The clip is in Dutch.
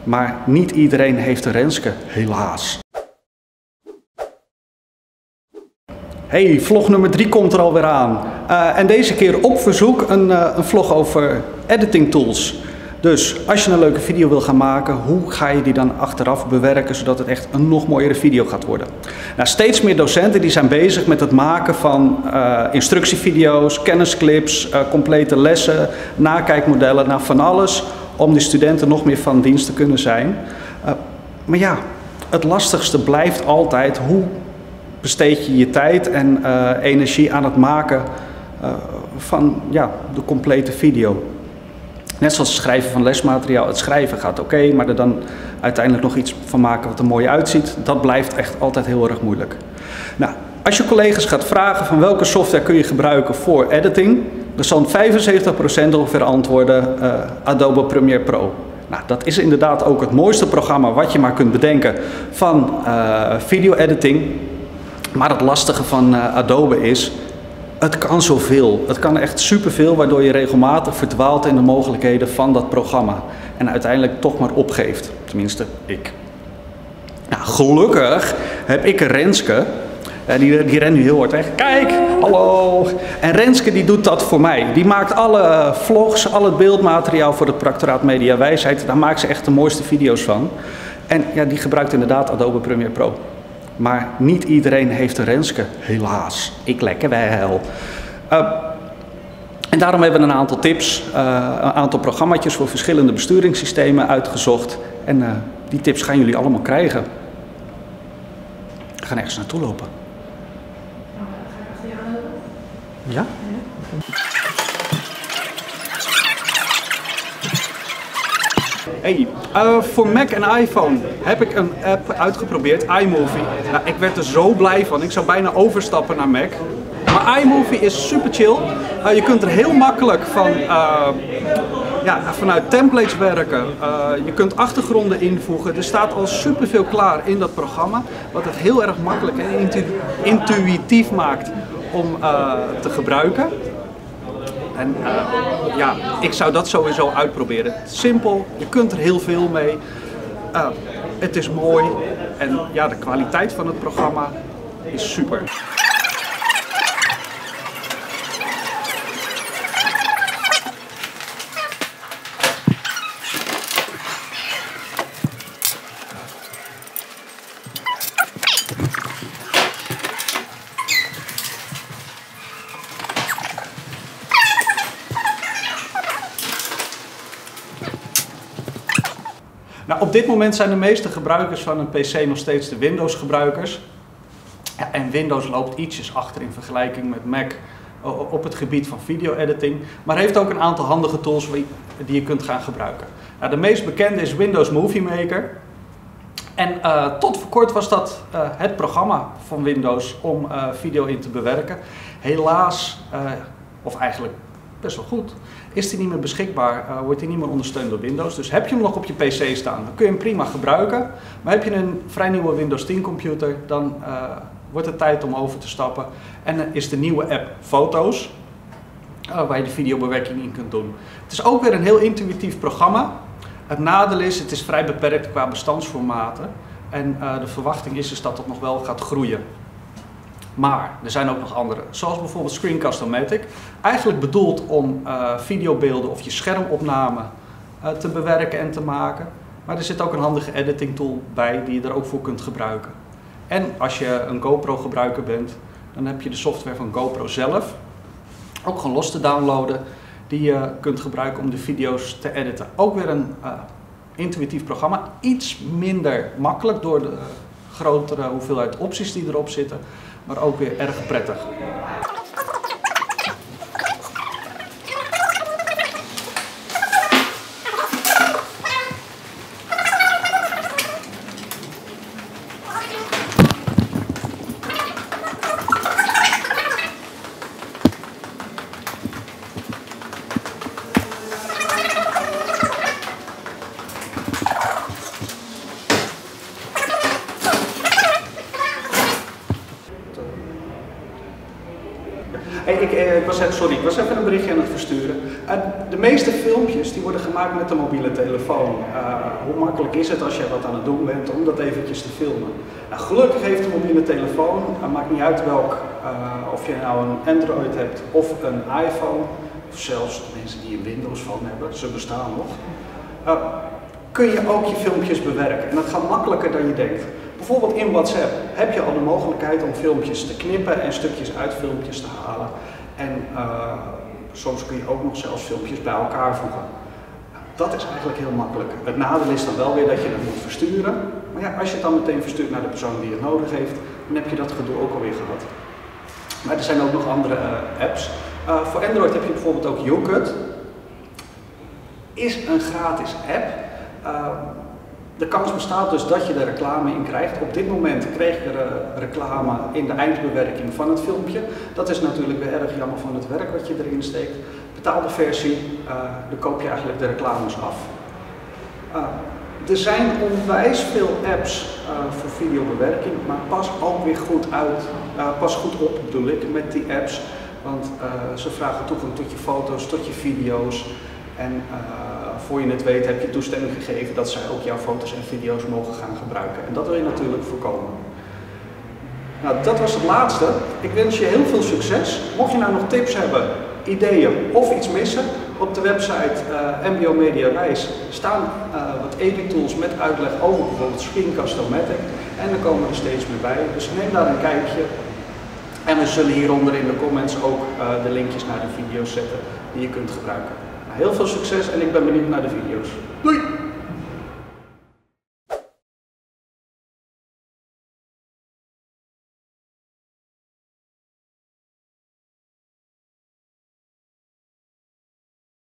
Maar niet iedereen heeft een Renske, helaas. Hey, vlog nummer 3 komt er alweer aan. En deze keer op verzoek een vlog over editing tools. Dus als je een leuke video wil gaan maken, hoe ga je die dan achteraf bewerken zodat het echt een nog mooiere video gaat worden? Nou, steeds meer docenten die zijn bezig met het maken van instructievideo's, kennisclips, complete lessen, nakijkmodellen, nou van alles om de studenten nog meer van dienst te kunnen zijn. Maar ja, het lastigste blijft altijd hoe besteed je je tijd en energie aan het maken van de complete video. Net zoals het schrijven van lesmateriaal. Het schrijven gaat oké, maar er dan uiteindelijk nog iets van maken wat er mooi uitziet, dat blijft echt altijd heel erg moeilijk. Nou, als je collega's gaat vragen van welke software kun je gebruiken voor editing, dan zal 75% ongeveer antwoorden Adobe Premiere Pro. Nou, dat is inderdaad ook het mooiste programma wat je maar kunt bedenken van video editing. Maar het lastige van Adobe is, het kan zoveel. Het kan echt superveel, waardoor je regelmatig verdwaalt in de mogelijkheden van dat programma. En uiteindelijk toch maar opgeeft. Tenminste, ik. Nou, gelukkig heb ik een Renske. Die rent nu heel hard weg. Kijk, hallo. En Renske die doet dat voor mij. Die maakt alle vlogs, al het beeldmateriaal voor het Practoraat Media Wijsheid. Daar maakt ze echt de mooiste video's van. En ja, die gebruikt inderdaad Adobe Premiere Pro. Maar niet iedereen heeft een Renske, helaas. Ik lekker wel. En daarom hebben we een aantal tips, een aantal programma's voor verschillende besturingssystemen uitgezocht. En die tips gaan jullie allemaal krijgen. We gaan ergens naartoe lopen. Ja? Hey, voor Mac en iPhone heb ik een app uitgeprobeerd, iMovie. Nou, ik werd er zo blij van, ik zou bijna overstappen naar Mac. Maar iMovie is super chill. Je kunt er heel makkelijk vanuit templates werken. Je kunt achtergronden invoegen. Er staat al superveel klaar in dat programma, wat het heel erg makkelijk en intuïtief maakt om te gebruiken. En ik zou dat sowieso uitproberen. Simpel, je kunt er heel veel mee. Het is mooi en ja, de kwaliteit van het programma is super. Nou, op dit moment zijn de meeste gebruikers van een PC nog steeds de Windows gebruikers. Ja, en Windows loopt ietsjes achter in vergelijking met Mac op het gebied van video editing. Maar heeft ook een aantal handige tools die je kunt gaan gebruiken. Nou, de meest bekende is Windows Movie Maker. En tot voor kort was dat het programma van Windows om video in te bewerken. Helaas, of eigenlijk best wel goed, is die niet meer beschikbaar, wordt die niet meer ondersteund door Windows. Dus heb je hem nog op je PC staan, dan kun je hem prima gebruiken. Maar heb je een vrij nieuwe Windows 10 computer, dan wordt het tijd om over te stappen. En dan is de nieuwe app Foto's, waar je de videobewerking in kunt doen. Het is ook weer een heel intuïtief programma. Het nadeel is, het is vrij beperkt qua bestandsformaten. En de verwachting is dat het nog wel gaat groeien. Maar er zijn ook nog andere, zoals bijvoorbeeld Screencast-O-Matic. Eigenlijk bedoeld om videobeelden of je schermopname te bewerken en te maken. Maar er zit ook een handige editing tool bij die je er ook voor kunt gebruiken. En als je een GoPro gebruiker bent, dan heb je de software van GoPro zelf ook gewoon los te downloaden. Die je kunt gebruiken om de video's te editen. Ook weer een intuïtief programma. Iets minder makkelijk door de grotere hoeveelheid opties die erop zitten. Maar ook weer erg prettig. ik was even een berichtje aan het versturen. De meeste filmpjes die worden gemaakt met de mobiele telefoon. Hoe makkelijk is het als je wat aan het doen bent om dat eventjes te filmen? Nou, gelukkig heeft de mobiele telefoon, het maakt niet uit of je nou een Android hebt of een iPhone, of zelfs de mensen die een Windows Phone hebben, ze bestaan nog. Kun je ook je filmpjes bewerken en dat gaat makkelijker dan je denkt. Bijvoorbeeld in WhatsApp heb je al de mogelijkheid om filmpjes te knippen en stukjes uit filmpjes te halen. En soms kun je ook nog zelfs filmpjes bij elkaar voegen. Dat is eigenlijk heel makkelijk. Het nadeel is dan wel weer dat je het moet versturen. Maar ja, als je het dan meteen verstuurt naar de persoon die het nodig heeft, dan heb je dat gedoe ook alweer gehad. Maar er zijn ook nog andere apps. Voor Android heb je bijvoorbeeld ook YouCut. Is een gratis app. De kans bestaat dus dat je er reclame in krijgt. Op dit moment kreeg ik reclame in de eindbewerking van het filmpje. Dat is natuurlijk weer erg jammer van het werk wat je erin steekt. Betaalde versie, dan koop je eigenlijk de reclames af. Er zijn onwijs veel apps voor videobewerking, maar pas ook weer goed uit. Pas goed op bedoel ik met die apps. Want ze vragen toegang tot je foto's, tot je video's. En voor je het weet heb je toestemming gegeven dat zij ook jouw foto's en video's mogen gaan gebruiken. En dat wil je natuurlijk voorkomen. Nou, dat was het laatste. Ik wens je heel veel succes. Mocht je nou nog tips hebben, ideeën of iets missen, op de website MBO Media Wijs staan wat edit-tools met uitleg over bijvoorbeeld Screencast-O-Matic. En er komen er steeds meer bij, dus neem daar een kijkje. En we zullen hieronder in de comments ook de linkjes naar de video's zetten die je kunt gebruiken. Heel veel succes en ik ben benieuwd naar de video's. Doei!